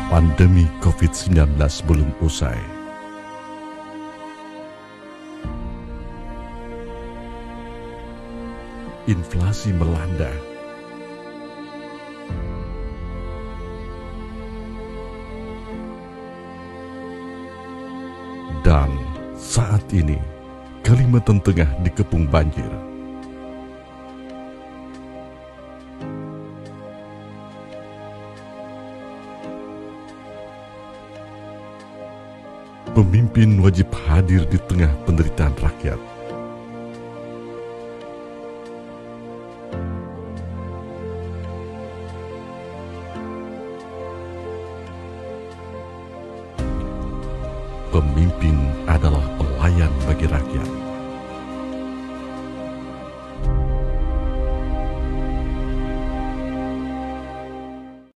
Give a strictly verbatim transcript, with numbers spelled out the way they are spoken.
Pandemi covid sembilan belas belum usai. Inflasi melanda. Dan saat ini, Kalimantan Tengah dikepung banjir. Pemimpin wajib hadir di tengah penderitaan rakyat. Pemimpin adalah pelayan bagi rakyat.